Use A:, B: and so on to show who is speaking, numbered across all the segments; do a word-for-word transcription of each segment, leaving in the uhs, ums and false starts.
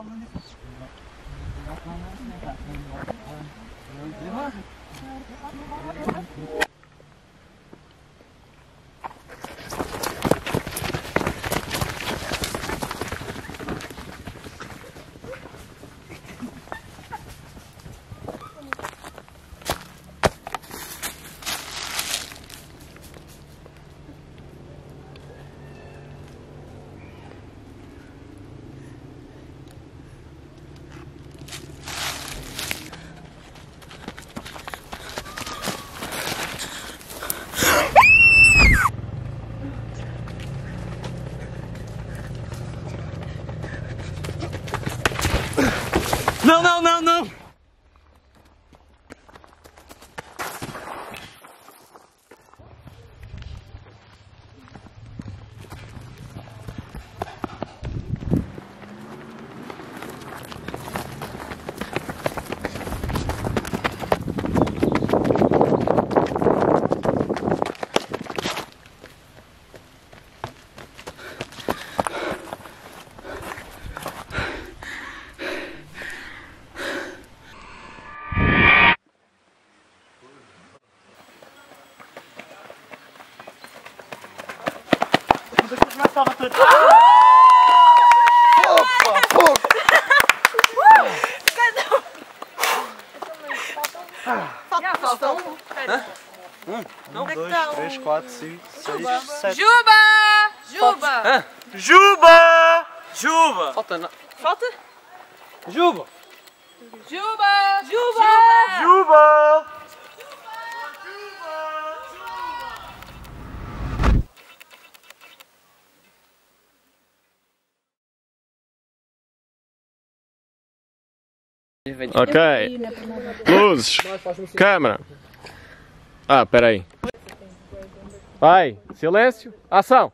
A: Não, não, não, não! Estava tudo.
B: Opa, fogo!
C: Falta um.
B: Um, dois, três, quatro, cinco, seis, sete.
C: Juba! Juba!
A: Juba! Juba! Falta não.
C: Falta?
A: Juba!
C: Juba! Juba!
A: Juba!
D: Ok, luzes, câmera. Ah, peraí. Vai, silêncio, ação.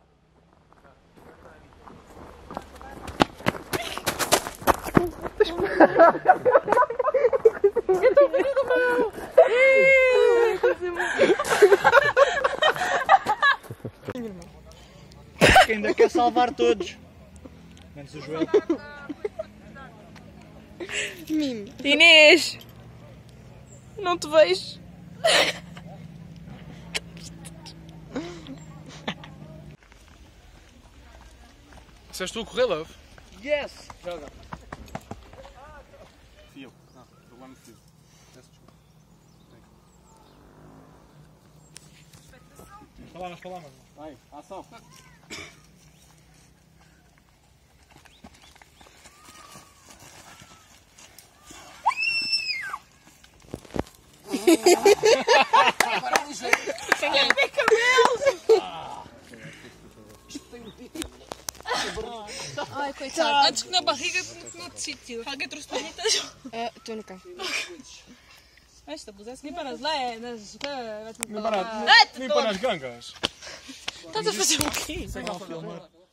C: Eu tô vendo, meu!
B: Que ainda quer salvar todos. Menos o Joel.
C: Inês! Não te vejo.
A: Disseste tu a correr, Love?
B: Yes!
A: Joga. Fio. Não, estou lá no fio. Peço desculpa. Vamos falar, vamos falar, mano. Vai, ação.
C: Tem bem cabelos! Ai, coitado. Antes que na barriga e no sítio. Alguém trouxe panitas?
E: Estou no carro.
C: Esta blusa é assim para as lenas.
A: Nem para nas gangas.
C: Estás a fazer o quê?
B: Sei que não filmar.